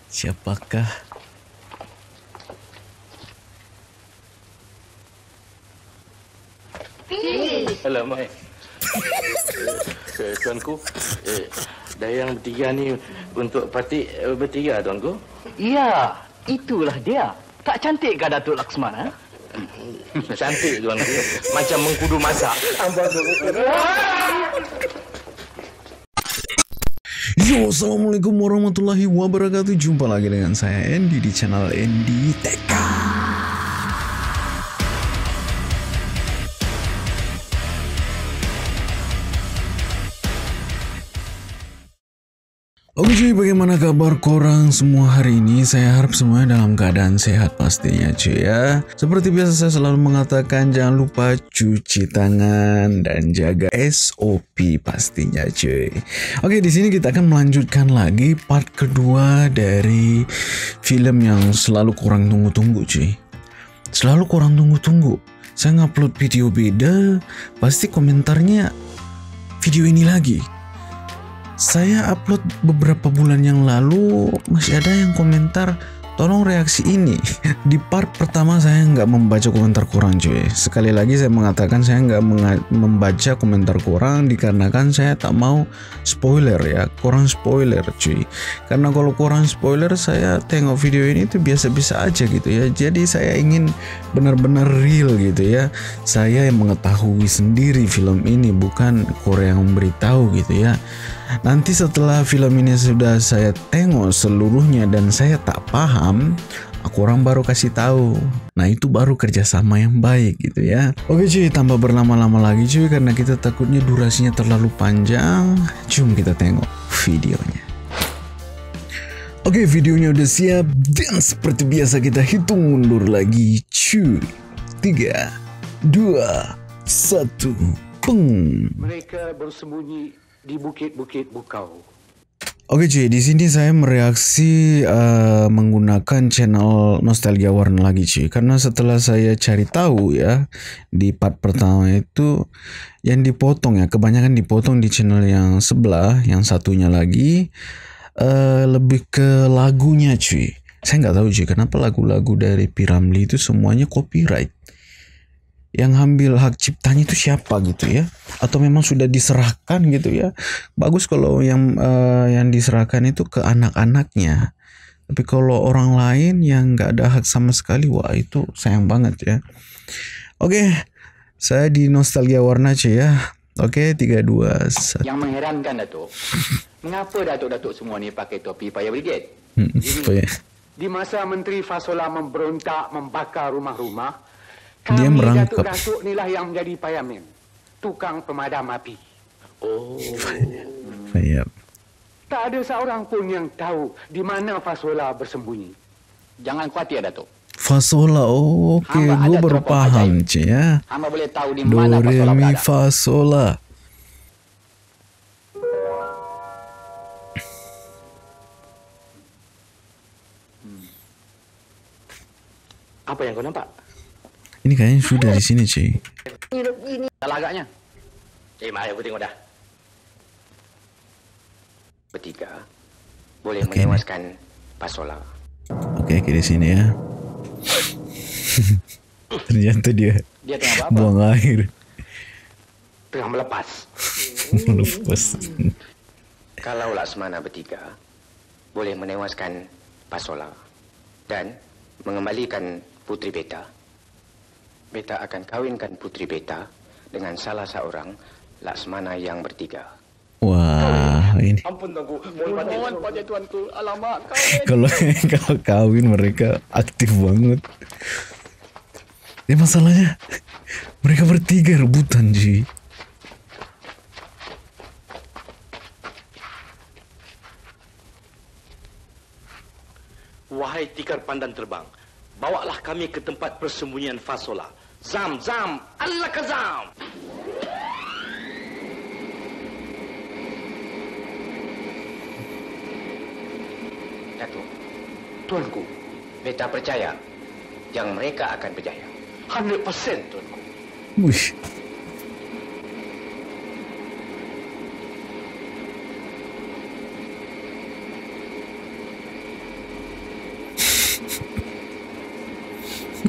Siapakah? Alamak. Tuanku, Dayang bertiga ni untuk parti bertiga, tuanku. Ya, itulah dia. Tak cantik ke Datuk Laksmana? Cantik, tuanku. Macam mengkudu masak. Yo, assalamualaikum warahmatullahi wabarakatuh. Jumpa lagi dengan saya Andy di channel Andy TK. Oke cuy, bagaimana kabar korang semua hari ini? Saya harap semuanya dalam keadaan sehat pastinya cuy ya. Seperti biasa saya selalu mengatakan jangan lupa cuci tangan dan jaga SOP pastinya cuy. Oke, di sini kita akan melanjutkan lagi part kedua dari film yang selalu kurang tunggu-tunggu cuy. Selalu kurang tunggu-tunggu. Saya ngupload video beda, pasti komentarnya video ini lagi. Saya upload beberapa bulan yang lalu, masih ada yang komentar, tolong reaksi ini. Di part pertama saya nggak membaca komentar korang cuy. Sekali lagi saya mengatakan saya nggak membaca komentar korang dikarenakan saya tak mau spoiler ya. Korang spoiler cuy. Karena kalau korang spoiler saya tengok video ini tuh biasa-biasa aja gitu ya. Jadi saya ingin benar-benar real gitu ya. Saya yang mengetahui sendiri film ini, bukan korang yang memberitahu gitu ya. Nanti setelah film ini sudah saya tengok seluruhnya dan saya tak paham, aku orang baru kasih tahu. Nah itu baru kerjasama yang baik gitu ya. Oke cuy, tanpa berlama-lama lagi cuy, karena kita takutnya durasinya terlalu panjang. Jom kita tengok videonya. Oke, videonya udah siap dan seperti biasa kita hitung mundur lagi cuy. 3, 2, 1, peng. Mereka bersembunyi di bukit-bukit Bukau. Oke cuy, di sini saya mereaksi menggunakan channel Nostalgia Warna lagi cuy. Karena setelah saya cari tahu ya, di part pertama itu yang dipotong ya, kebanyakan dipotong di channel yang sebelah, yang satunya lagi lebih ke lagunya cuy. Saya nggak tahu cuy, kenapa lagu-lagu dari Piramli itu semuanya copyright. Yang ambil hak ciptanya itu siapa gitu ya, atau memang sudah diserahkan gitu ya. Bagus kalau yang diserahkan itu ke anak-anaknya, tapi kalau orang lain yang nggak ada hak sama sekali, wah itu sayang banget ya. Oke, saya di Nostalgia Warna cuy ya. Oke, 3, 2, 1. Yang mengherankan Datuk, mengapa Datuk-Datuk semua ni pakai topi payah brigade? Di masa Menteri Fasola memberontak membakar rumah-rumah, Dia kami merangkap. Datuk-Datuk inilah yang menjadi payaman, tukang pemadam api. Oh. Fayab. Tak ada seorang pun yang tahu di mana Fasola bersembunyi. Jangan khawatir Datuk. Fasola, oh, oke, Hamba gue ada baru teropong paham ajaib. cuy ya. Hamba boleh tahu di Do, mana re, Fasola mi, berada. fa, sola. Apa yang kau nampak? Ini kayaknya sudah di sini cuy. Salah agaknya. Mari aku tengok dah. Bertiga boleh Okey, menewaskan Fasola. Oke, di sini ya. Ternyata dia Dia tengah apa? buang air. Tengah melepas. Melepas. Kalau Laksmana bertiga boleh menewaskan Fasola dan mengembalikan Putri Beta, Beta akan kawinkan Putri Beta dengan salah seorang Laksmana yang bertiga. Wah, ini Ampun tuanku. Mohon pada tuanku, alamak kalau kawin mereka aktif banget. Ya masalahnya mereka bertiga rebutan Ji. Wahai tikar pandan terbang, bawalah kami ke tempat persembunyian Fasola. Zam, zam, Allah kazam. Datuk, tuanku, Beta percaya yang mereka akan berjaya. 100% tuanku. Wih,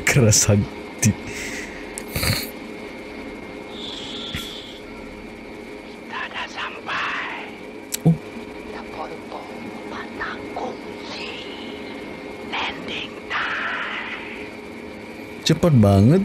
keras hati. Kita dah sampai. Oh, Dapur patah kongsi. Landing time. cepat banget.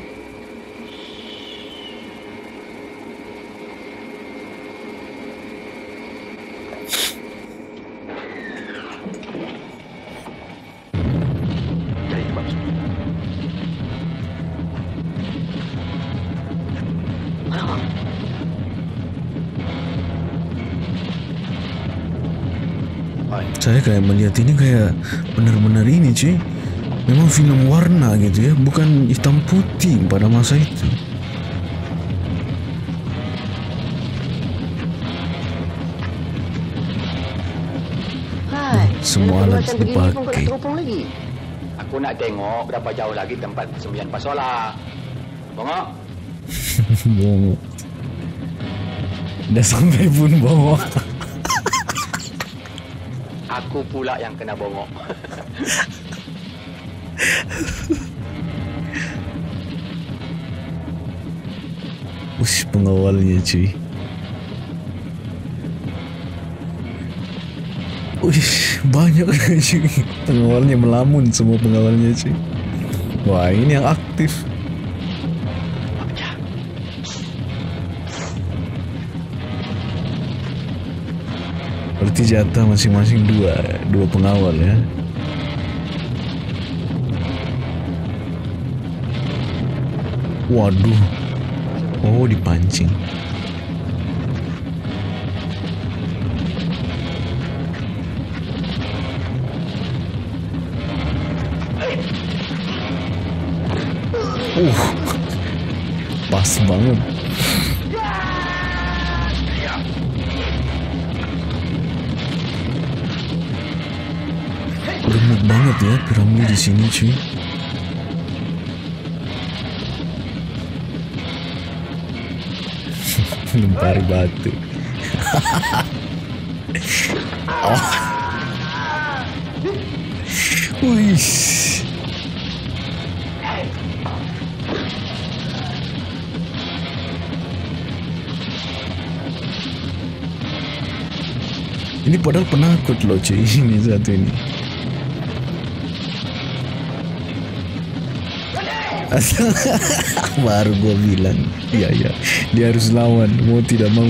Saya kayak melihat ini kayak benar-benar ini cuy. Memang film warna gitu ya, bukan hitam putih pada masa itu. Hai, Semua alat macam begini pun kau nak dipakai. teropong lagi. Aku nak tengok berapa jauh lagi tempat persembunyian Fasola. Bongok. Bongok. Dah sampai pun bongok. Aku pula yang kena bongok. Ush, pengawalnya cuy. Ush, banyak cuy. Pengawalnya melamun semua pengawalnya cuy. Wah, ini yang aktif. Berarti jatah masing-masing dua pengawal ya. Waduh. Oh, dipancing. Pas banget. Gemuk banget ya piramida di sini cuy. Lempari batu. Oh. Wih. Ini padahal penakut loh cuy, ini satu ini. Baru gue bilang, iya dia harus lawan, mau tidak mau.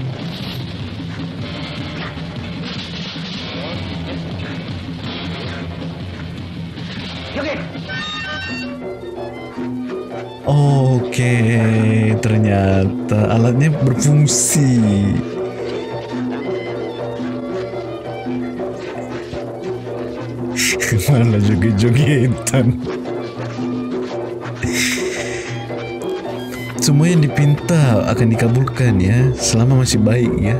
Oke, ternyata alatnya berfungsi. Malah joget-jogetan. Semua yang dipinta akan dikabulkan ya, selama masih baik ya.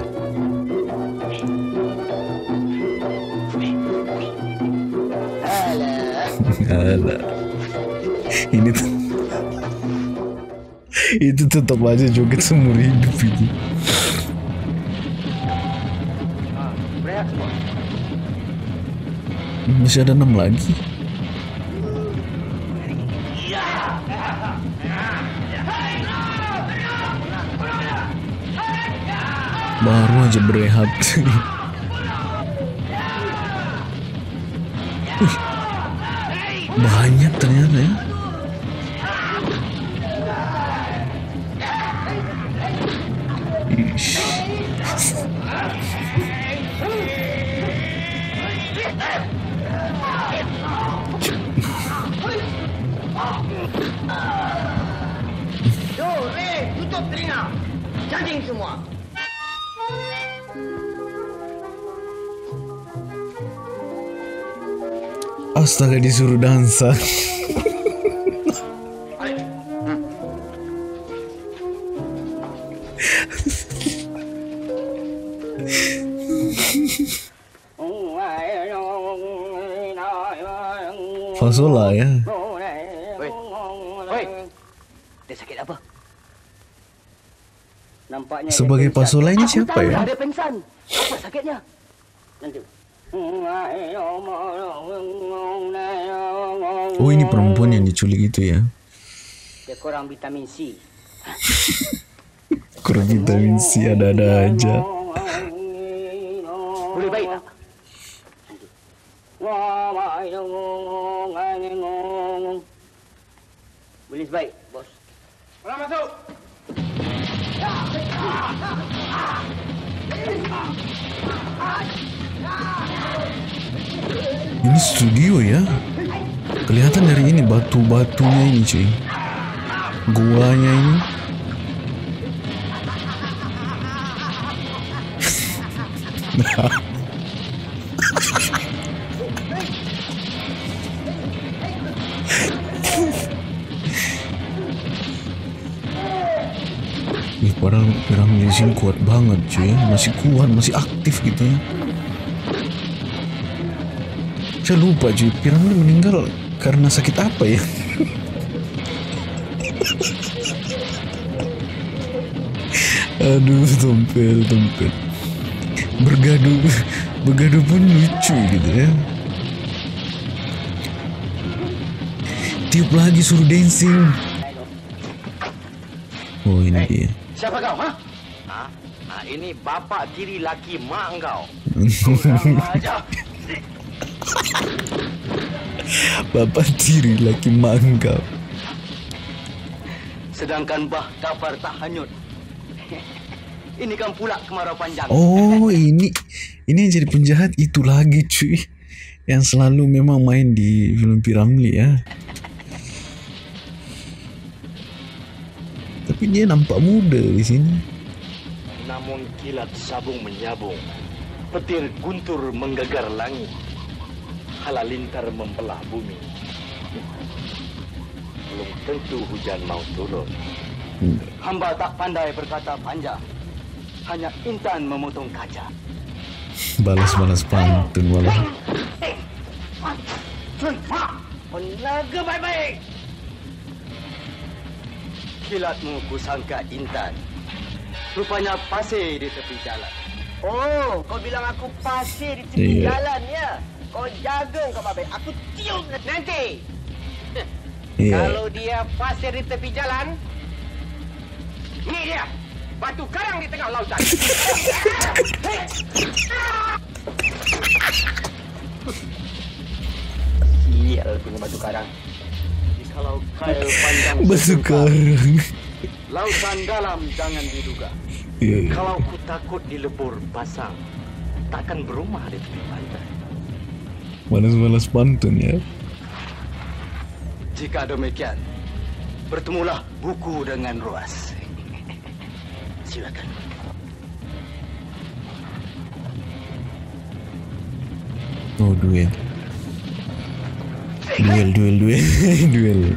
Alah. Ini tuh itu tetap aja joget seumur hidup itu. Masih ada 6 lagi. Baru aja berehat. Banyak ternyata ya. Ish. Tutup telinga. Cacing semua. Astaga, disuruh dansa. Fasola ya. Oi. Dia sakit apa? Nampaknya Sebagai Fasola ini siapa ya? Dia pingsan. Apa sakitnya? Nanti. Oh, ini perempuan yang diculik itu ya. Dia kurang vitamin C. Kurang vitamin C ada-ada aja. Boleh baik tak? Boleh baik, bos. Orang masuk. Ini studio ya. Kelihatan dari ini batu-batunya ini cuy. Guanya ini. Ih, padahal piramid di sini kuat banget cuy, masih kuat, masih aktif gitu ya. Saya lupa cuy, piramid meninggal karena sakit apa ya? Aduh, tompel. Bergaduh pun lucu gitu ya. Tiup lagi suruh dancing. Oh, ini dia. Siapa kau, ha? Ini bapak tiri laki mak engkau. Aja. Bapak tiri laki mak engkau. Sedangkan bah kafar tak hanyut. Ini kan pula kemarau panjang. Oh, ini yang jadi penjahat itu lagi cuy. Yang selalu memang main di film Piramli ya. Tapi dia nampak muda di sini. Namun kilat sabung menyabung, petir guntur menggegar langit, halalintar membelah bumi. Belum tentu hujan mau turun. Hamba tak pandai berkata panjang. Hanya intan memotong kaca. Balas pantun malah. Penaga baik-baik. Kilatmu kusangka intan. Rupanya pasir di tepi jalan. Oh, kau bilang aku pasir di tepi Iya. jalan ya? Kau jaga kau babe. Aku tiup nanti. Iya. Kalau dia pasir di tepi jalan, ini dia. Batu karang di tengah lautan. Sial punya batu karang. Kalau kail panjang Batu sesuka, karang. lautan dalam jangan diduga. Iya. Kalau ku takut dilebur pasang, takkan berumah di tepi pantai. Balas pantun ya. Jika demikian, bertemulah buku dengan ruas. Silakan. Oh, duel. Duel.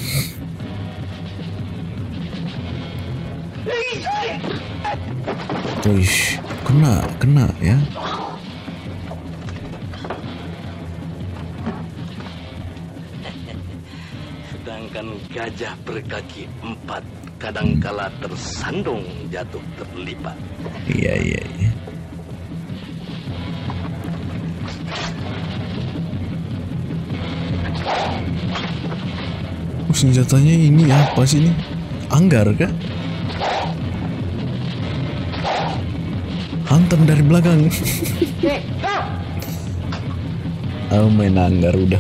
Uish, kena ya. Sedangkan gajah berkaki 4 kadangkala tersandung jatuh terlipat. Iya. Senjatanya ini apa sih ini? Anggar kah? Hantam dari belakang. Oh, main anggar udah.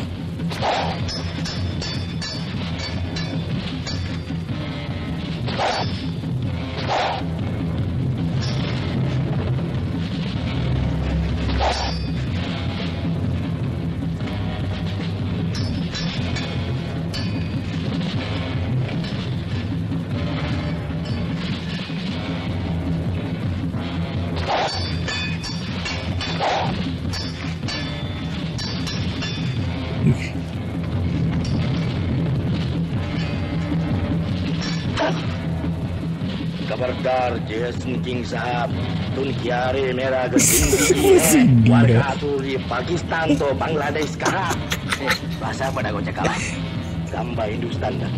Kabardar Jason King Sahab Tun Kiare Merah Gesindi warga tu di Pakistan tu Bangladesh sekarang. Bahasa apa dah kau cakap? Gambar Hindustan dah.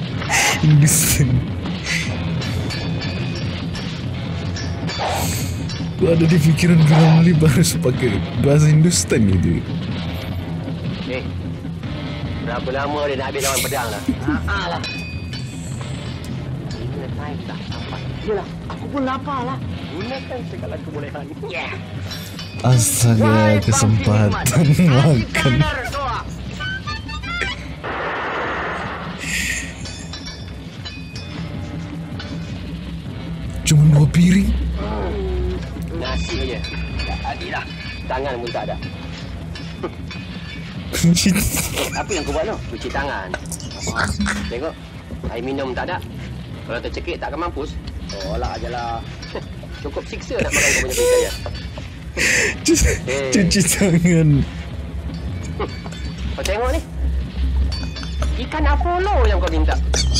Gua ada di pikiran Piramli harus pakai bahasa Hindustan gitu. Berapa lama dia nak habis lawan pedang lah? Lah. Ini time tak sampai. Yalah, aku pun lapar lah. Gunakan segala kebolehan. Yeah. Astaga, kesempatan makan. Cuma 2 piring. Nasi aja. Tak adilah. Tangan pun tak ada. Apa yang kau buat tu? Cuci tangan. Tengok. Air minum tak ada. Kalau tercekik tak akan mampus. Tolak je lah. Cukup siksa nak makan kau punya pisau ya. Cuci tangan. Kau tengok ni. Ikan Apollo yang kau minta.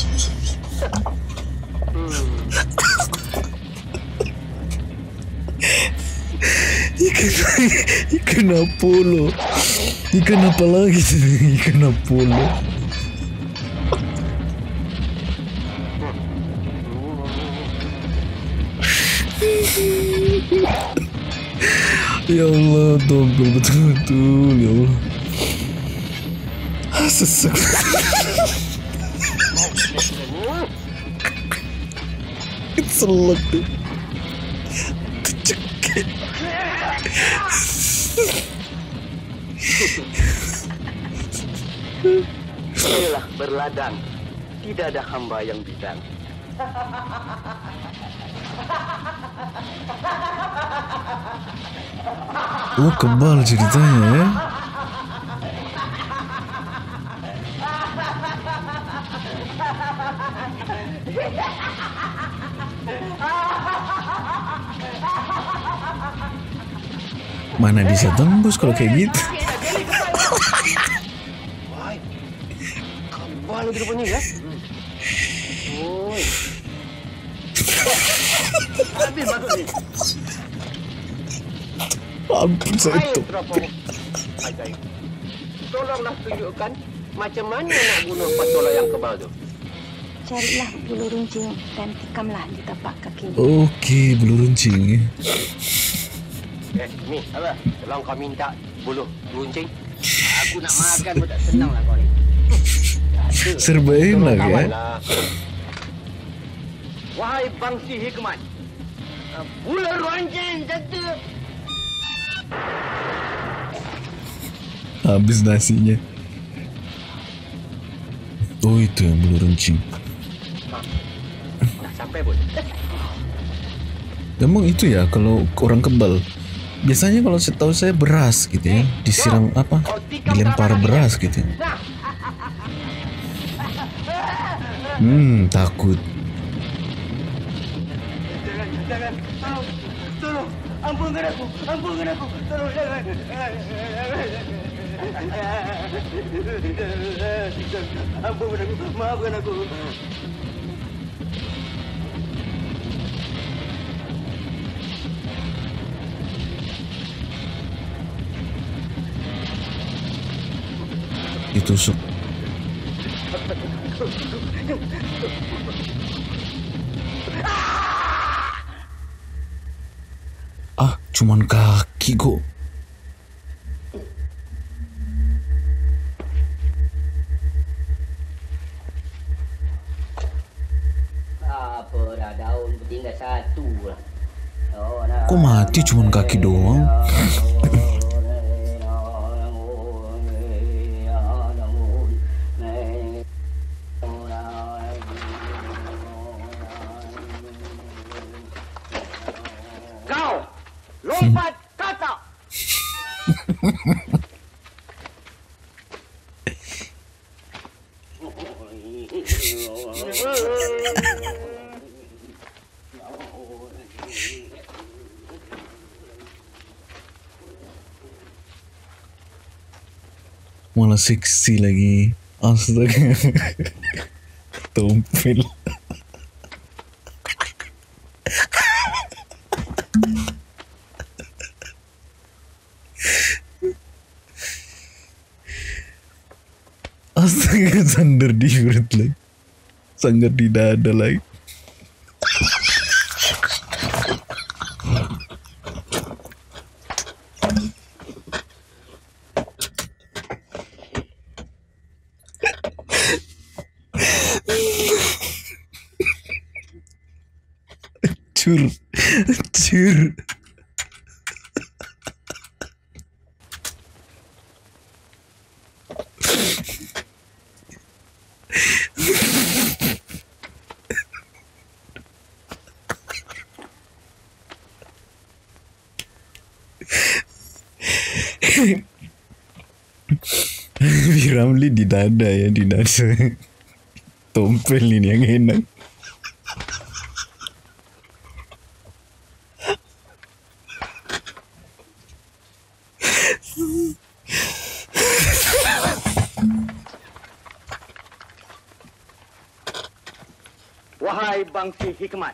Ikan Apollo. Ikan apa lagi? Ikan Apollo. Ya Allah, togel betul-betul. Ya Allah. Sesek. Selek tuh. Kecekik. Inilah berladang. Tidak ada hamba yang bidang. Oh, kebal ceritanya ya. Mana bisa tembus kalau kayak gitu. Kebal lagi rupanya ya. Oi. Habis masuk ni. Ampun saya itu. Ajaib. Tolonglah tunjukkan macam mana nak bunuh patola yang kebal tu. Carilah bulu runcing dan tikamlah di tapak kakinya. Oke, bulu runcing. Ni, apa? Tolong kau minta bulu runcing. Aku nak makan pun tak senang lah kau ni. Serba enak ya. Wahai bangsi hikmat. Bulu runcing satu. Habis nasinya. Oh, itu yang bulu runcing. Dah sampai pun. Emang itu ya kalau orang kebal. Biasanya kalau setahu saya beras gitu ya, disiram apa? Dilempar beras gitu. Takut. Jangan. Tolong. Ampunkan aku. Tolong jangan. Ampunkan aku. Maafkan aku. Ditusuk. Cuman kaki kok. Apa dah daun tinggal satu lah. Kok mati cuman kaki doang? Lompat kata. Malah seksi lagi. Astaga. Tompel. Astaga, sandar di perut lagi. Sanggar di dada lagi. Cur. Ramli di dada ya, di dada. Tompel ini yang enak. Wahai bangsi hikmat,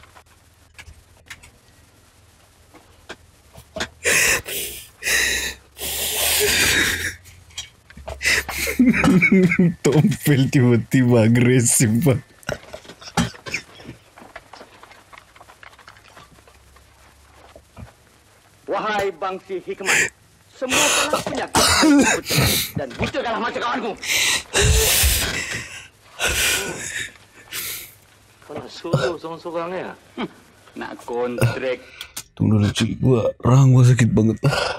Tompel tiba-tiba agresif Pak. wahai bangsi hikmat, semua telah punya dan buta kalah macam kawanku. Kalau suruh seorang-seorang ya. Nak kontrak. Tunggu dulu cik, rahang gua sakit banget.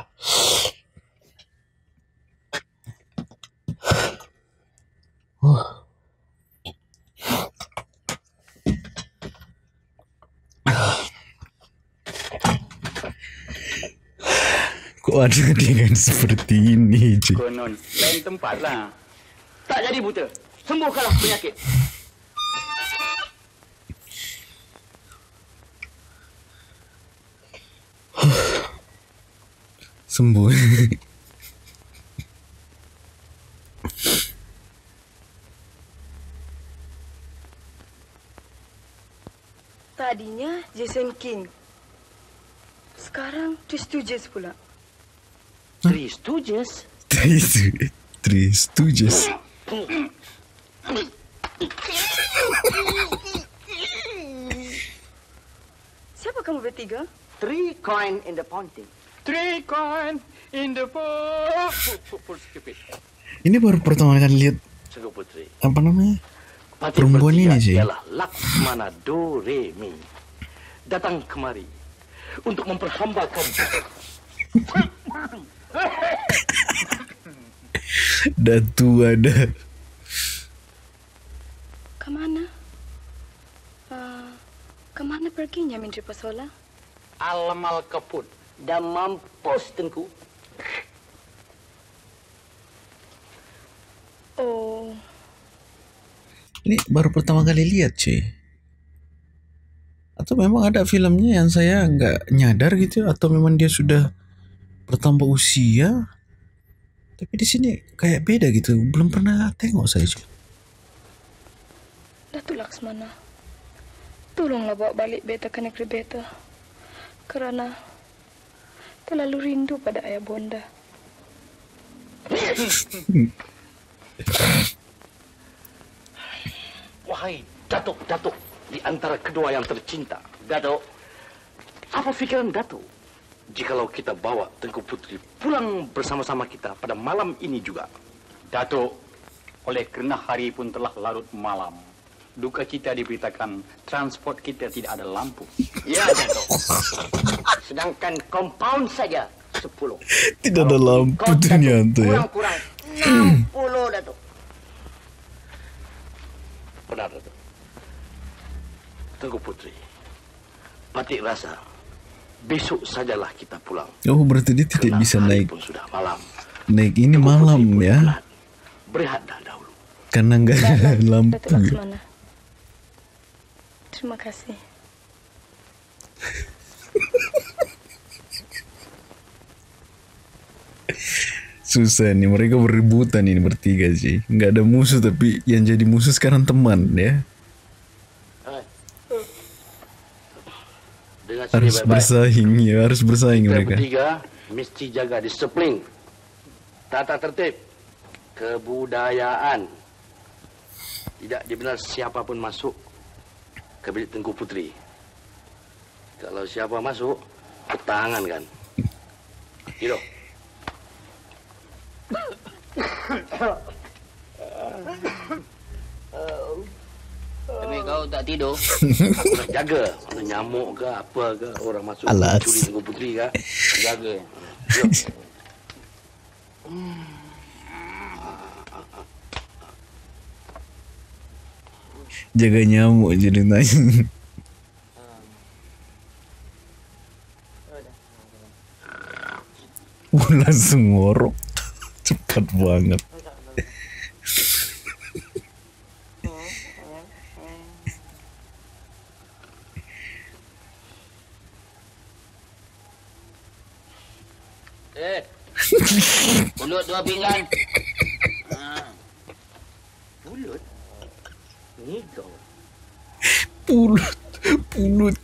Kok ada dengan seperti ini cik? Konon, lain tempat lah. Tak jadi buta. Sembuhkanlah penyakit. Sembuh. Tadinya Jason King. Sekarang Three Stooges pula. Three Stooges? Three Stooges. Siapa kamu bertiga? 3 coin in the fountain. 3 coin in the fountain. Ini baru pertama kali lihat Sungguh Putri. apa namanya? Patih Perempuan bertiga ini sih. ialah Laksmana Doremi. Datang kemari untuk memperhambakan. Datu ada. Kemana? Kemana perginya Menteri Pasola? Alamal kaput dan mampus tengku. Oh, Ini baru pertama kali lihat sih. Atau memang ada filmnya yang saya nggak nyadar gitu, atau memang dia sudah bertambah usia. Tapi di sini kayak beda gitu, belum pernah tengok saya sih. Datuk Laksmana, tolonglah bawa balik beta ke negeri beta. Kerana terlalu rindu pada ayah bonda. Wahai Datuk di antara kedua yang tercinta. Datuk, apa fikiran Datuk jikalau kita bawa Tengku Putri pulang bersama-sama kita pada malam ini juga? Datuk, oleh kerana hari pun telah larut malam, duka cita diberitakan transport kita tidak ada lampu. Ya, Datuk. Sedangkan kompaun saja 10. Tidak ada lampu ternyata ya. Kurang-kurang 60, Datuk. Benar, Datuk. Tengku Putri, Patik rasa besok sajalah kita pulang. Oh, berarti dia tidak Kerana bisa hari naik. pun sudah malam. Naik ini Tengku malam Putri pun ya. penat. Berehatlah dahulu. Karena nggak ada Datuk lampu. Laksmana. Terima kasih. Susah nih, mereka berebutan ini bertiga sih. Nggak ada musuh, tapi yang jadi musuh sekarang teman ya. Dengan sini Harus baik-baik. bersaing ya, harus bersaing Kita mereka. bertiga mesti jaga disiplin, tata tertib, kebudayaan. Tidak dibenar siapapun masuk ke bilik Tengku Putri. Kalau siapa masuk, ketangan kan. Gitu. Demi Kau tak tidur? Aku nak jaga. Mana nyamuk ke apa ke. Orang masuk curi Tengku Puteri ke. Jaga. Yuk. Jaga nyamuk je dia tanya. Langsung ngorok. Cepat banget. Mulut 2 pinggan. Mulut? Ni kau. Pulut.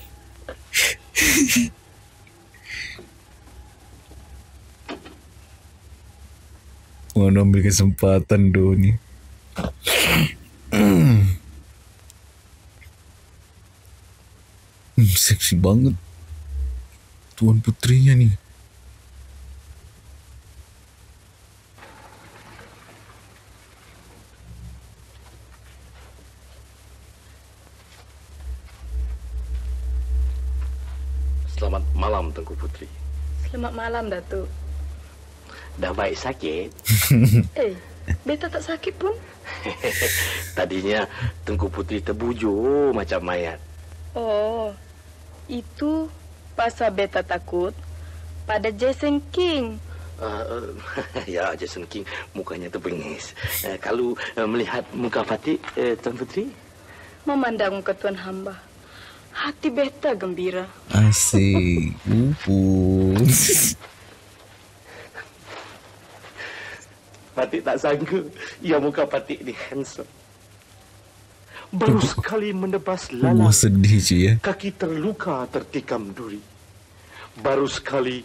Mana ambil kesempatan do ni. Seksi banget Tuan Putrinya nih. Selamat malam Tengku Puteri. Selamat malam, Datuk. Dah baik sakit? Beta tak sakit pun. Tadinya Tengku Puteri terbujur macam mayat. Oh, itu pasal beta takut pada Jason King. Ya, Jason King mukanya terbengis. Kalau melihat muka Fatih, Tuan Puteri? Memandang muka Tuan Hamba, hati beta gembira. Asik. Fatih tak sangka ia muka Fatih ni handsome. Baru sekali menebas lalang, sedih je ya. kaki terluka tertikam duri. Baru sekali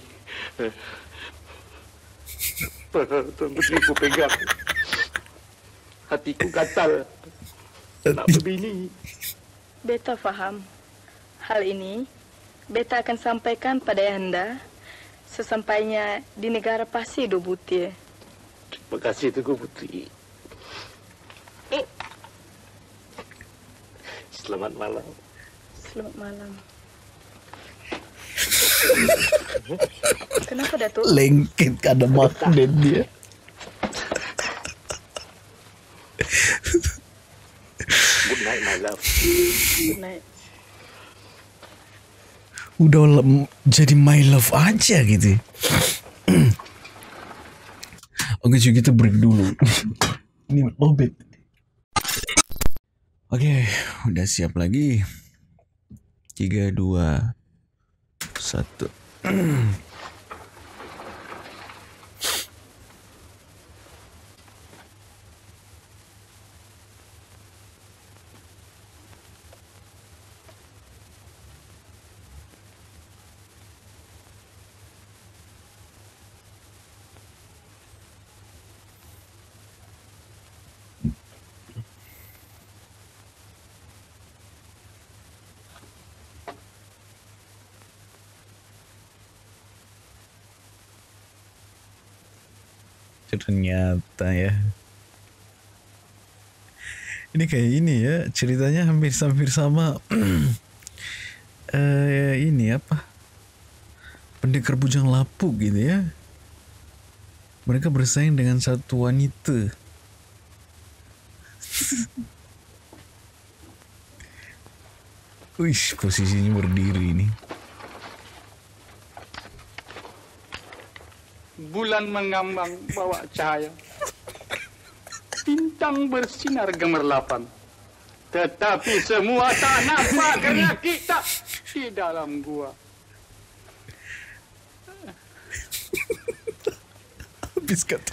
Tuan Puteri ku pegang, hatiku gatal nak berbini. Beta faham. Hal ini beta akan sampaikan pada Ayahanda sesampainya di negara Pasir Do Butir. Terima kasih Tengku Puteri. Selamat malam. Selamat malam. Kenapa, Datuk? Lengket ada magnet dia. Good night, my love. Good night. Udah jadi my love aja gitu. Oke cuy, kita break dulu. Ini lobet. Oke, udah siap lagi. 3, 2, 1. Ternyata ya. Ini kayak ini ya, ceritanya hampir sama ini apa? Pendekar Bujang Lapuk gitu ya. Mereka bersaing dengan satu wanita. Wih, posisinya berdiri ini. Bulan mengambang bawa cahaya, bintang bersinar gemerlapan, tetapi semua tak nampak kerana kita di dalam gua. Habis kata.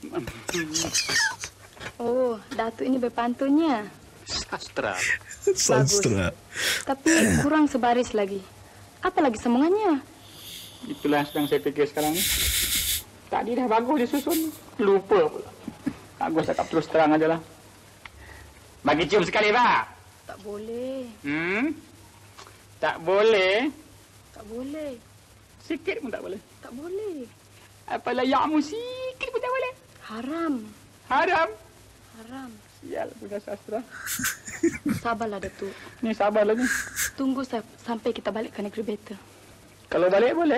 Oh, Datuk ini berpantunnya. Sastra. Sastra. Tapi kurang sebaris lagi. Apa lagi sambungannya? Itulah yang sedang saya fikir sekarang ni. Tadi dah bagus disusun, lupa pula. Bagus cakap terus terang aja lah. Bagi cium sekali, Pak. Tak boleh. Tak boleh? Tak boleh. Sikit pun tak boleh? Tak boleh. Apalah yakmu sikit pun tak boleh? Haram. Haram? Haram. Sial punya sastra. Sabarlah, Datuk. Ni sabarlah ni. Tunggu sampai kita balik ke negeri beta. Kalau balik boleh.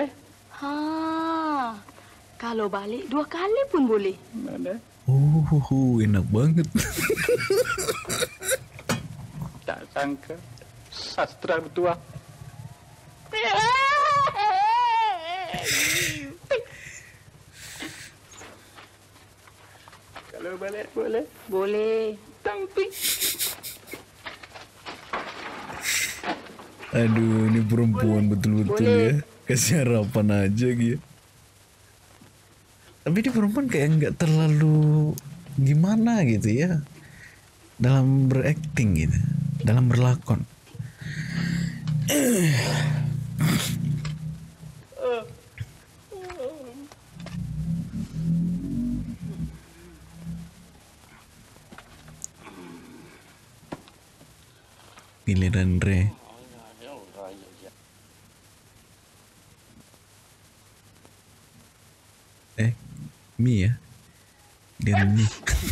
Kalau balik 2 kali pun boleh. Mana? Enak banget. Tak sangka sastra bertuah. Kalau balik boleh. Boleh. Tapi Aduh, ini perempuan betul-betul ya. Kasih harapan aja gitu. Tapi dia perempuan kayak nggak terlalu gimana gitu ya. Dalam berakting gitu. Dalam berlakon. Giliran Re. Mi ya. Giliran Mi.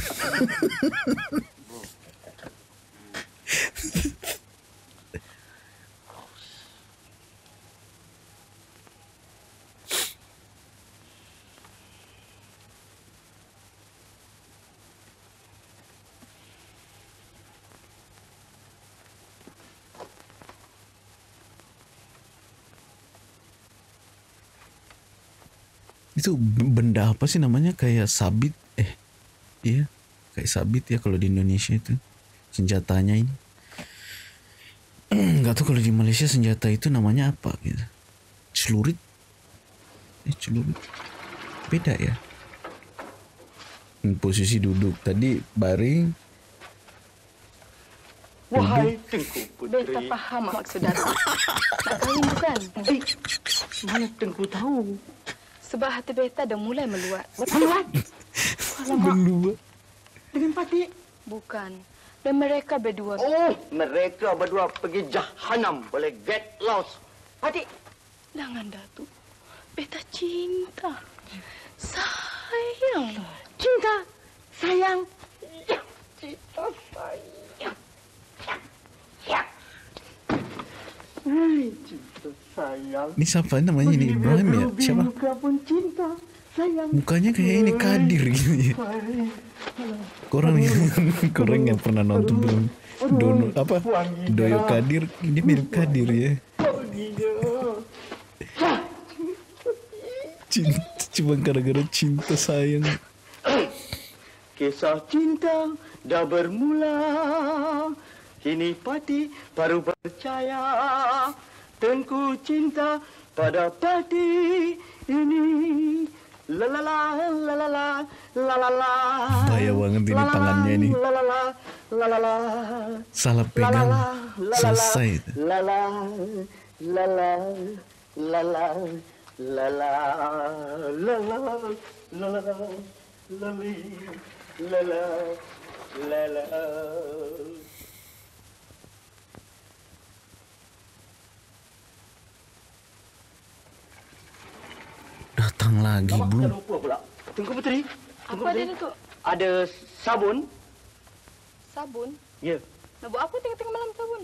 Itu benda apa sih namanya, kayak sabit? Iya, kayak sabit ya kalau di Indonesia itu senjatanya ini. Nggak tahu kalau di Malaysia senjata itu namanya apa gitu. Celurit? Celurit. Beda ya. Posisi duduk tadi baring. Wahai Tengku Puteri. Beta faham maksud Datuk. Nak kahwin bukan? Mana Tengku tahu? Sebab hati beta dah mulai meluat. Meluat? Berdua. Dengan Pati? Bukan. Dan mereka berdua. Oh, mereka berdua pergi Jahanam. Boleh get lost. Pati? Jangan, Datuk. Beta cinta. Sayang. Cinta. Sayang. Ya, cinta sayang. Ya. Hai, cinta sayang. Ini siapa namanya ini? Ibrahim ya? Siapa? Muka pun cinta sayang. Mukanya kayak ini Kadir gitu ya. Korang yang pernah nonton film Dono apa? Doyo Kadir, ini mirip Kadir ya. Cinta, cuma gara-gara cinta sayang. Kisah cinta dah bermula. Kini Pati baru percaya. Tengku cinta pada Pati ini. La la la la la la la la la. Bahaya banget ini tangannya ini. La la la la la la. Salah pegang selesai. La la la la la la la la la la la la la la la. Datang lagi belum? Lupa pula. Tengku Puteri. Apa dia tu? Ada sabun. Sabun? Ya. Nak buat apa tengah-tengah malam sabun?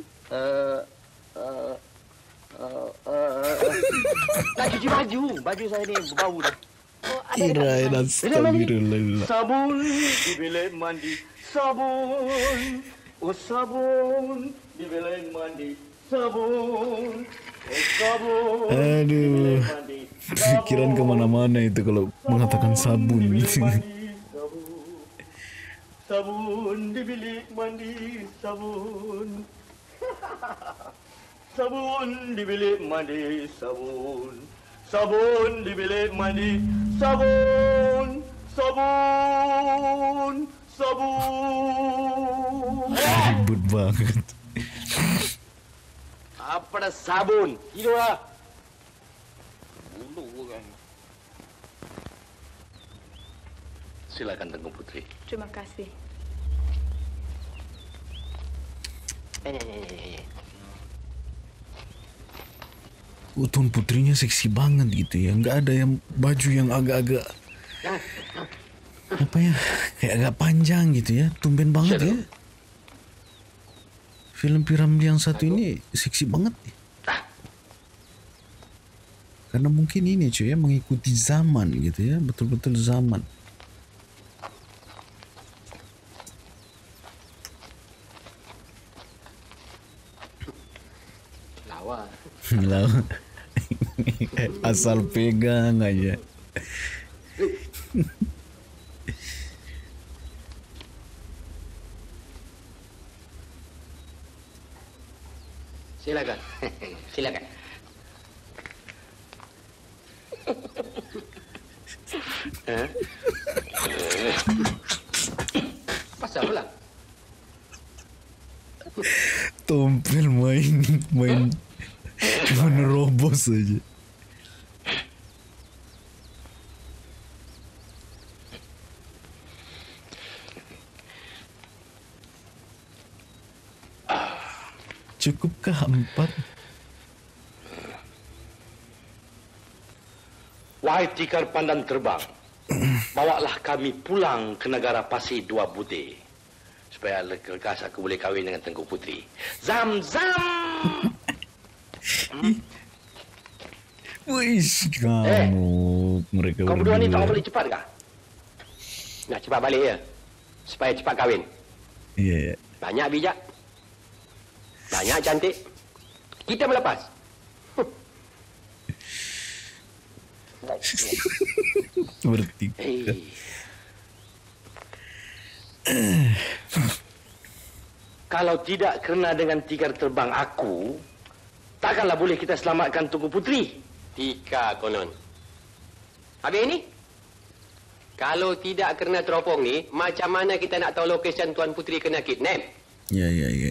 Nak cuci baju. Baju saya ni berbau dah. Oh, ada Kirain astagfirullah. Sabun di bilik mandi. Sabun. Oh, sabun di bilik mandi. Sabun. Oh, sabun. Aduh. Pikiran kemana-mana itu kalau mengatakan sabun gitu. Sabun di bilik mandi, sabun. Sabun di bilik mandi, sabun. Sabun di bilik mandi, sabun. Sabun. Sabun. Ribut banget. Apa dah sabun? Tidurlah. Bulu kan. Silakan Tengku Puteri. Terima kasih. Tuan Putrinya seksi banget gitu ya. Nggak ada yang baju yang agak-agak Apa ya? Kayak agak panjang gitu ya. Tumben banget ya. Film Piramli yang satu ini seksi banget nih. Karena mungkin ini cuy ya, mengikuti zaman gitu ya. Betul-betul zaman. Lawa. Lawa. Asal pegang aja. Silakan. Silakan. Pasal pula. Tompel main menerobos aja. Cukupkah 4? Wahai tikar pandan terbang, bawalah kami pulang ke negara Pasir Dua Bude. Supaya lekas aku boleh kahwin dengan Tengku Puteri. Zam! Wih, kamu mereka Kau berdua ni tak boleh cepat kah? Nak cepat balik ya? Supaya cepat kahwin. Iya. Banyak bijak. Banyak cantik. Kita melepas. Bertiga. Kalau tidak kerana dengan tikar terbang aku, takkanlah boleh kita selamatkan Tengku Puteri. Tika konon. Habis ini? Kalau tidak kerana teropong ni, macam mana kita nak tahu lokasi Tuan Puteri kena kidnap? Ya.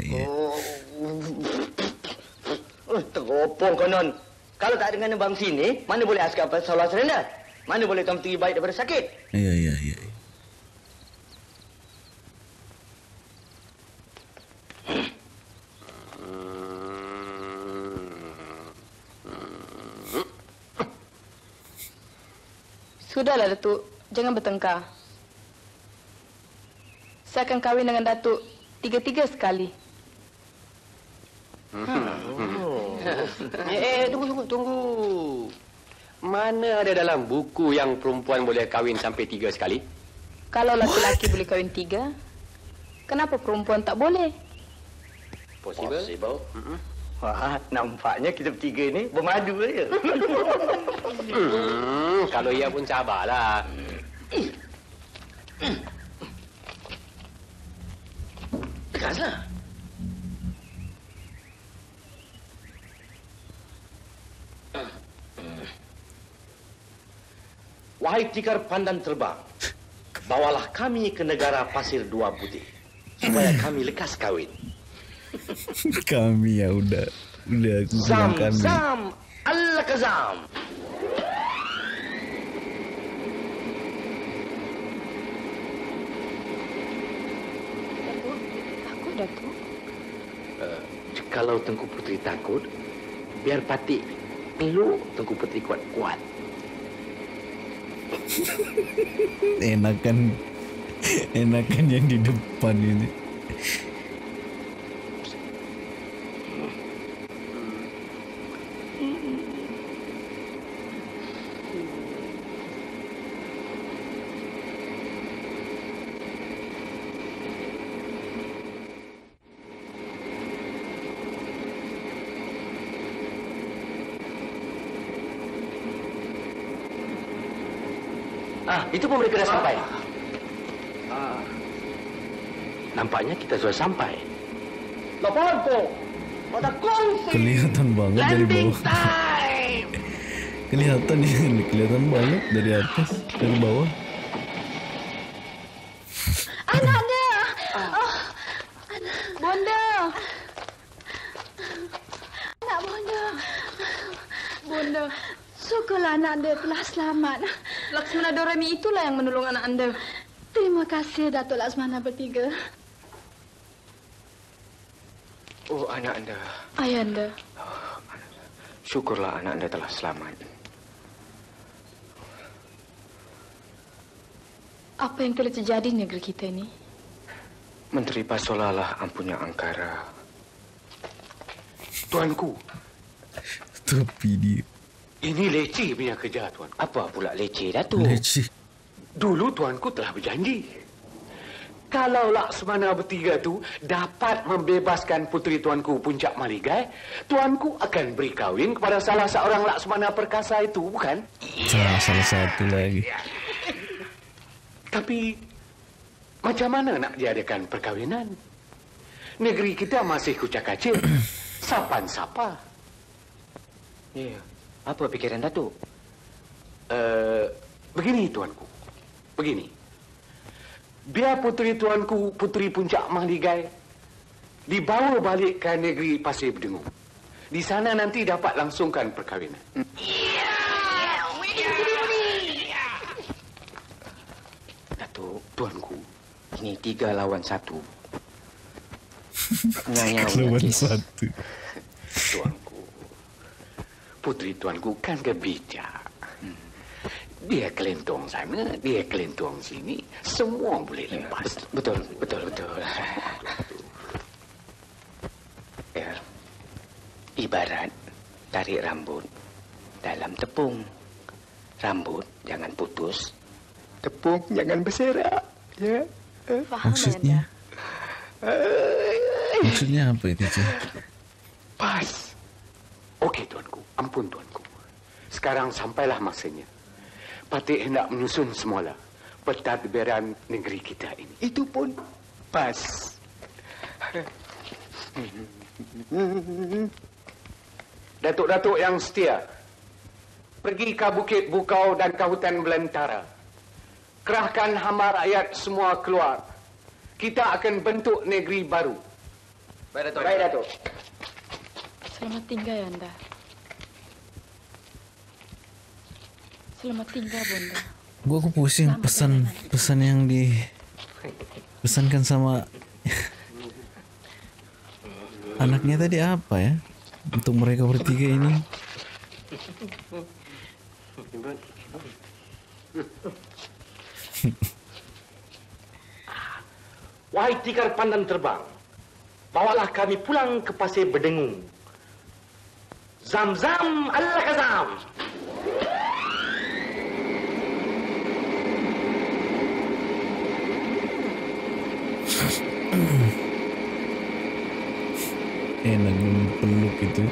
Teropong konon. Kalau tak dengan bang sini, mana boleh askar Salah Serenda? Mana boleh Tuan Puteri baik daripada sakit? Iya. Sudahlah, Datuk. Jangan bertengkar. Saya akan kahwin dengan Datuk 3 sekali. Tunggu. Mana ada dalam buku yang perempuan boleh kahwin sampai 3 sekali? Kalau laki-laki boleh kahwin 3, kenapa perempuan tak boleh? Possible. Wah, nampaknya kita bertiga ni bermadu saja. Kalau ia pun sabarlah. Tekaslah. Wahai tikar pandan terbang, bawalah kami ke negara Pasir Dua Bude supaya kami lekas kahwin. Kami ya udah aku bilang kami. Zam, Allah kazam. Takut, Datuk. Kalau Tengku Puteri takut, biar Patik peluk Tengku Puteri kuat-kuat. Enakan yang di depan ini. Itu pun mereka dah sampai. Nampaknya kita sudah sampai. Laporan po. Pada kongsi. Kelihatan banget dari Landing bawah. time. Kelihatan banget dari atas, dari bawah. Anaknya! Bonda! Anak Bonda! Bonda, syukurlah anak anda telah selamat. Laksmana Doremi itulah yang menolong anak anda. Terima kasih, Datuk Laksmana bertiga. Oh, anak anda. Ayanda. Syukurlah anak anda telah selamat. Apa yang telah terjadi di negeri kita ini? Menteri Pasola lah ampunya angkara. Tuanku. Topi dia. Ini leceh punya kerja, Tuan. Apa pula leceh, Datuk? Leceh. Dulu Tuanku telah berjanji. Kalau Laksmana bertiga tu dapat membebaskan puteri Tuanku Puncak Maligai, Tuanku akan beri kahwin kepada salah seorang Laksmana perkasa itu, bukan? Salah satu lagi. Tapi, macam mana nak diadakan perkahwinan? Negeri kita masih kucak-kacir. Sapan-sapa. Ya, apa fikiran Datuk? Begini, Tuanku. Begini. Biar puteri Tuanku, Puteri Puncak Mahligai, dibawa balik ke negeri Pasir Berdengung. Di sana nanti dapat langsungkan perkahwinan. Datuk, Tuanku. ini 3 lawan 1. Lawan 1. Tuanku. Puteri Tuanku kan kebijak. Dia kelentong sana, dia kelentong sini. Semua boleh lepas. Betul. Ya, ibarat tarik rambut dalam tepung. Rambut jangan putus, tepung jangan berserak. Ya. Faham, Maksudnya? Maksudnya apa itu, Cik? Pas. Okey, Tuanku. Ampun, Tuanku. Sekarang sampailah masanya. Patih hendak menyusun semula pentadbiran negeri kita ini. Itu pun pas. Datuk-datuk yang setia, pergi ke Bukit Bukau dan ke hutan belantara. Kerahkan hamba rakyat semua keluar. Kita akan bentuk negeri baru. Baik, Datuk. Selamat tinggal, Anda. Selamat tinggal, Bunda. Aku pusing pesan yang dipesankan sama anaknya tadi apa ya? Untuk mereka bertiga ini. Wahai tikar pandan terbang, bawalah kami pulang ke Pasir Berdengung. Zam-zam Allah kazam. Enak peluk itu.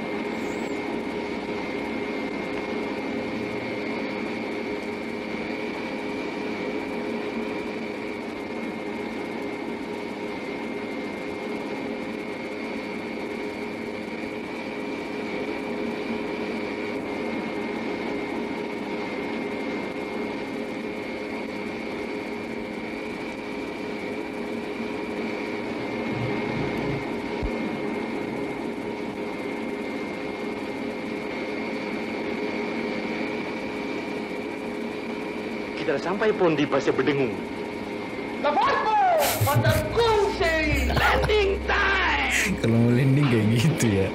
Kita dah sampai pun di Pasir Berdengung. Lepas pada kongsi landing time. Kalau mau landing kayak gitu ya.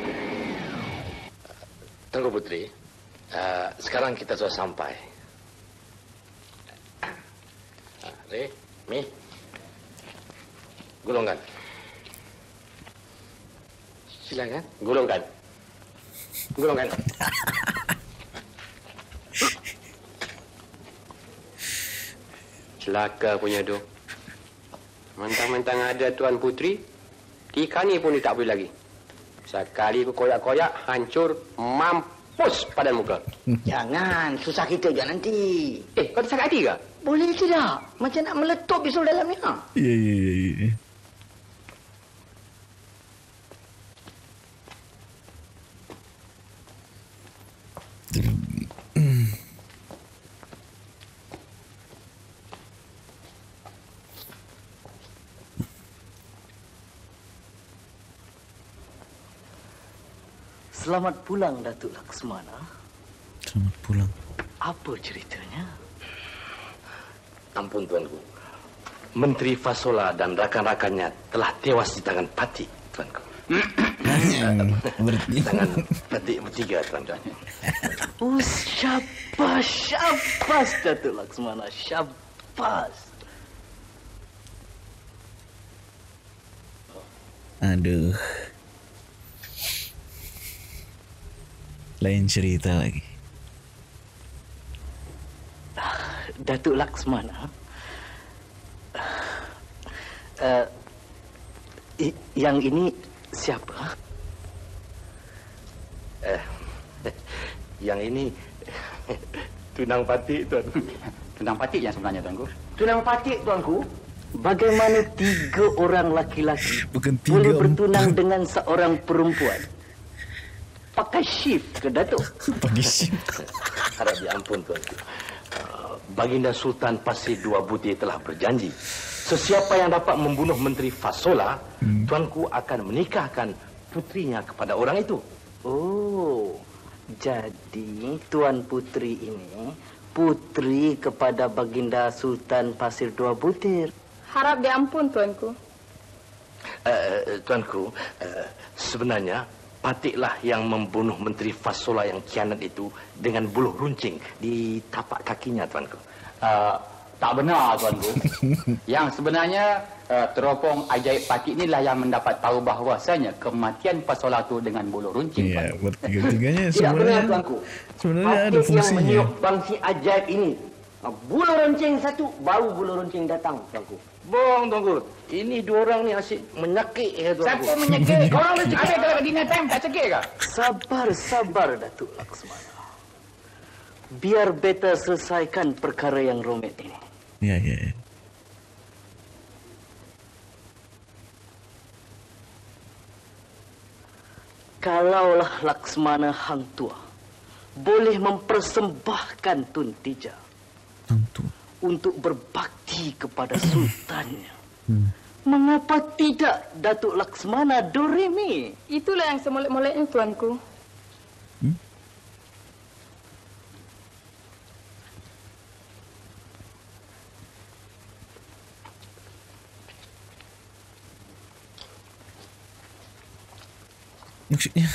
Tunggu Putri, sekarang kita sudah sampai. Re, Mi, gulungkan. Silakan. Gulungkan. Celaka punya tu. Mentang-mentang ada Tuan Putri, ikan ni pun dia tak boleh lagi. Sekali aku koyak-koyak, hancur, mampus pada muka. Jangan, susah kita je nanti. Kau tak sakit hati ke? Boleh tidak? Macam nak meletup bisul dalamnya. Ya. Selamat pulang, Datuk Laksmana. Selamat pulang. Apa ceritanya? Ampun Tuanku. Menteri Fasola dan rakan-rakannya telah tewas di tangan Patik, Tuanku. Tangan Patik bertiga, Tuanku. Oh, syabas, Datuk Laksmana. Syabas. nafas. Aduh. Lain cerita lagi. Datuk Laksmana. Yang ini siapa? Yang ini Tunang Patik, Tuan. Tunang Patik yang sebenarnya, Tuanku. Tunang Patik, Tuanku. Bagaimana 3 orang laki-laki Bukan 3, boleh bertunang 4. dengan seorang perempuan? Pakai shift ke Datuk? Pakai shift. Harap diampun, Tuanku. Baginda Sultan Pasir Dua Butir telah berjanji, sesiapa yang dapat membunuh Menteri Fasola, Tuanku akan menikahkan putrinya kepada orang itu. Oh, jadi Tuan Putri ini putri kepada Baginda Sultan Pasir Dua Butir. Harap diampun, Tuanku. Tuanku, sebenarnya Patiklah yang membunuh Menteri Fasola yang khianat itu dengan buluh runcing di tapak kakinya, Tuanku. Tak benar, Tuanku. Yang sebenarnya teropong ajaib Patik inilah yang mendapat tahu bahawasanya kematian Fasola itu dengan buluh runcing. Iya, bertiga-tiganya Tidak sebenarnya. benar, Tuanku. Sebenarnya ada Patik yang fungsinya. meniup bangsi ajaib ini. Bulu runcing satu, baru bulu runcing datang, Tuanku. Bohong, Tuanku. Ini 2 orang ni asyik menyakik ya, Tuanku. Siapa menyekik? Korang lu cakap kalau dinner time tak cekik ke? Sabar, Datuk Laksmana. Biar beta selesaikan perkara yang rumit ini. Ya. Kalaulah Laksmana Hang Tua boleh mempersembahkan Tun Tija Tentu. untuk berbakti kepada sultannya, mengapa tidak Datuk Laksmana Doremi? Itulah yang semolek-moleknya, Tuanku. Maksudnya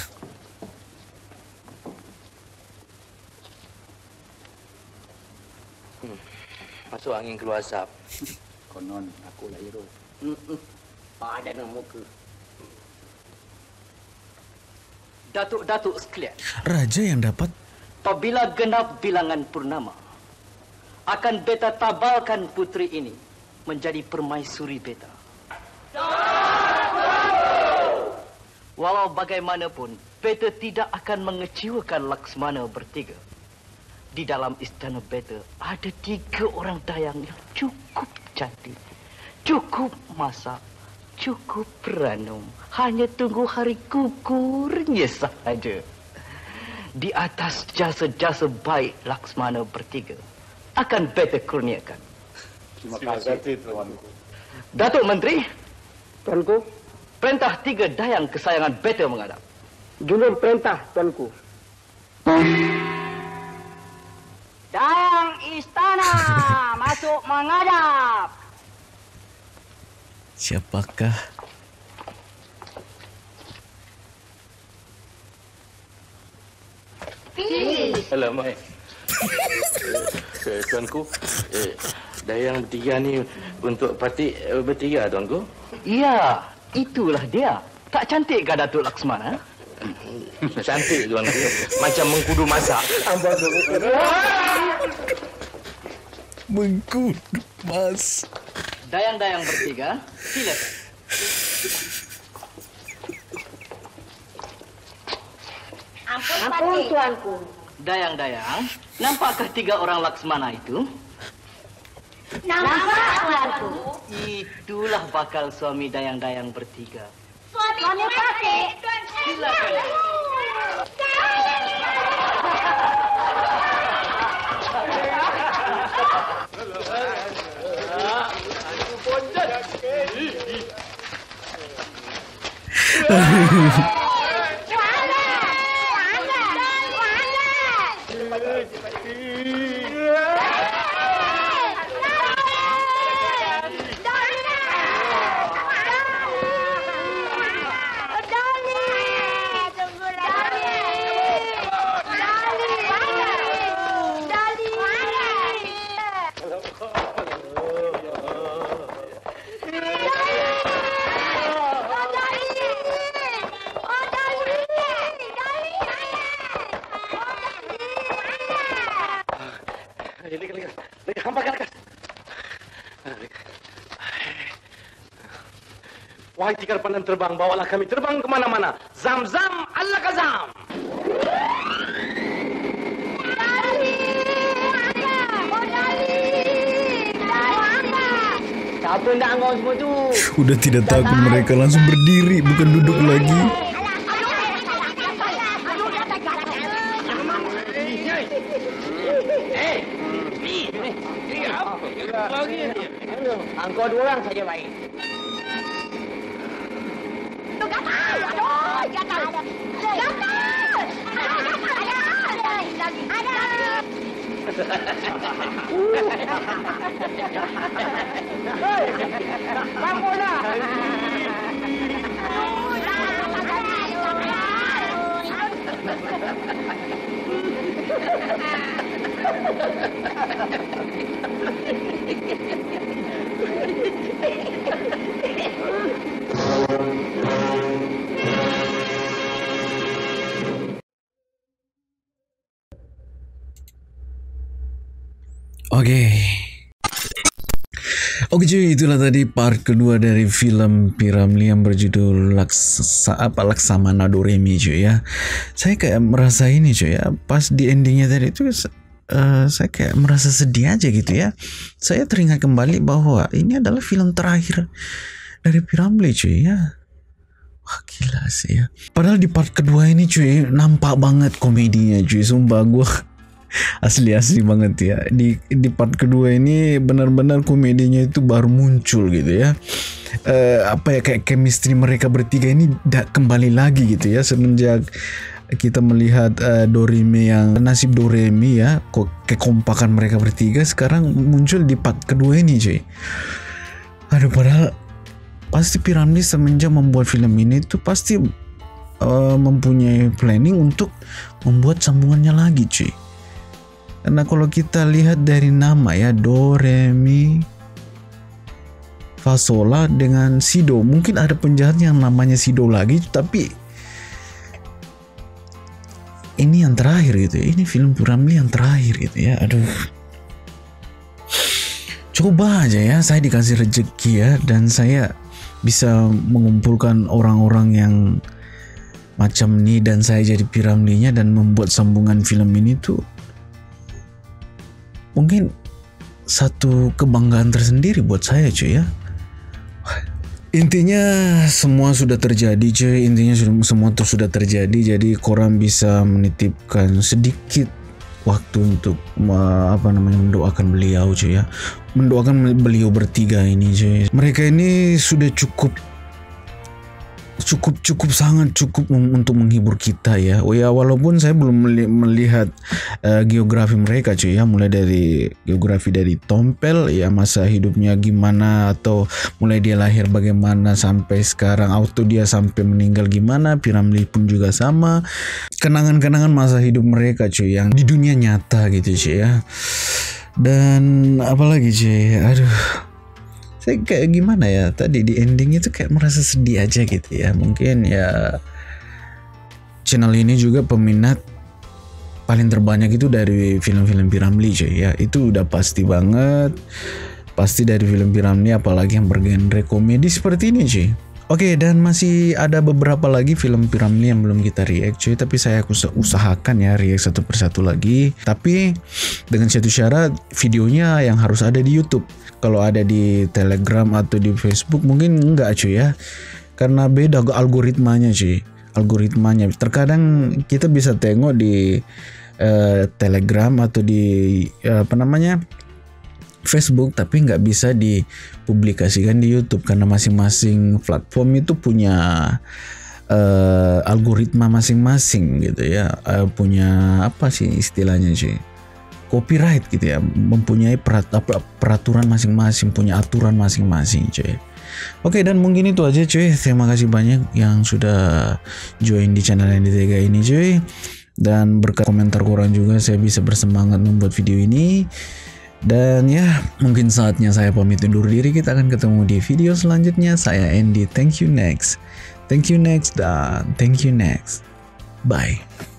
Masuk angin keluar asap. Konon aku lah hero. Padan muka. Datuk-datuk sekalian, raja yang dapat. apabila genap bilangan purnama, akan beta tabalkan putri ini menjadi permaisuri beta. Walau bagaimanapun, beta tidak akan mengecewakan Laksmana bertiga. Di dalam istana beta ada 3 orang dayang yang cukup cantik, cukup masak, cukup beranum. Hanya tunggu hari gugurnya sahaja. Di atas jasa-jasa baik Laksmana bertiga akan beta kurniakan. Terima kasih, Tuanku. Datuk Menteri, Tuanku, perintah 3 dayang kesayangan beta menghadap. julur perintah, Tuanku. Dayang istana masuk menghadap. Siapakah? Alamak. Tuanku, dayang bertiga ni untuk Patik bertiga, Tuanku. Ya, itulah dia. Tak cantikkah Datuk Laksmana? Cantik, Tuanku. Macam mengkudu masak. Mengkudu mas. Dayang-dayang bertiga, silakan. Ampun, Tuanku. Dayang-dayang, nampakkah 3 orang Laksmana itu? Nampak, Tuanku. Itulah bakal suami dayang-dayang bertiga. Suami Patik. Silakan. Wahai tikar pandang terbang, bawalah kami terbang kemana-mana. Zam-zam, Allah kazam. Siapa nak angkau semua tu? Udah tidak takut, mereka langsung berdiri, bukan duduk lagi. Angkau 2 orang saja baik. Oke cuy, itulah tadi part kedua dari film P.Ramlee yang berjudul Laksamana Doremi cuy ya. Saya kayak merasa ini cuy ya, pas di endingnya tadi itu saya kayak merasa sedih aja gitu ya. Saya teringat kembali bahwa ini adalah film terakhir dari P.Ramlee cuy ya. Wah gila sih ya. Padahal di part kedua ini cuy nampak banget komedinya cuy, sumpah gue asli banget ya. Di part kedua ini benar-benar komedinya itu baru muncul gitu ya. Kayak chemistry mereka bertiga ini kembali lagi gitu ya, semenjak kita melihat Doremi yang nasib Doremi ya, kekompakan mereka bertiga sekarang muncul di part kedua ini cuy. Aduh, padahal pasti P.Ramlee semenjak membuat film ini tuh pasti mempunyai planning untuk membuat sambungannya lagi cuy. Karena kalau kita lihat dari nama ya, Do, Re, Mi, Fa, Sol, La dengan Sido. Mungkin ada penjahat yang namanya Sido lagi, tapi ini yang terakhir gitu ya. Ini film P.Ramlee yang terakhir gitu ya. Aduh. Coba aja ya saya dikasih rezeki ya, dan saya bisa mengumpulkan orang-orang yang macam ini dan saya jadi P.Ramlee-nya dan membuat sambungan film ini tuh mungkin satu kebanggaan tersendiri buat saya cuy ya. Intinya semua sudah terjadi cuy, semua sudah terjadi, jadi korang bisa menitipkan sedikit waktu untuk mendoakan beliau cuy ya, mendoakan beliau bertiga ini cuy. Mereka ini sudah sangat cukup untuk menghibur kita ya. Oh ya, walaupun saya belum melihat geografi mereka cuy ya, mulai dari geografi dari Tompel ya, masa hidupnya gimana, atau mulai dia lahir bagaimana sampai sekarang, auto dia sampai meninggal gimana. P.Ramlee pun juga sama, kenangan-kenangan masa hidup mereka cuy yang di dunia nyata gitu cuy ya. Dan apalagi cuy, aduh, saya kayak gimana ya, tadi di ending itu kayak merasa sedih aja gitu ya. Mungkin ya channel ini juga peminat paling terbanyak itu dari film-film P.Ramlee cuy ya. Itu udah pasti banget, pasti dari film P.Ramlee, apalagi yang bergenre komedi seperti ini cuy. Oke, dan masih ada beberapa lagi film P.Ramlee yang belum kita react cuy, tapi saya usahakan ya react satu persatu lagi, tapi dengan satu syarat, videonya yang harus ada di YouTube. Kalau ada di Telegram atau di Facebook mungkin enggak cuy ya, karena beda algoritmanya cuy. Algoritmanya terkadang kita bisa tengok di Telegram atau di Facebook, tapi nggak bisa dipublikasikan di YouTube karena masing-masing platform itu punya algoritma masing-masing gitu ya, punya apa sih istilahnya cuy, copyright gitu ya, mempunyai peraturan masing-masing, punya aturan masing-masing cuy. Oke, dan mungkin itu aja cuy. Terima kasih banyak yang sudah join di channel ND3 ini cuy, dan berkat komentar korang juga saya bisa bersemangat membuat video ini. Dan ya, mungkin saatnya saya pamit undur diri. Kita akan ketemu di video selanjutnya. Saya Andy, thank you next, dan thank you next. Bye.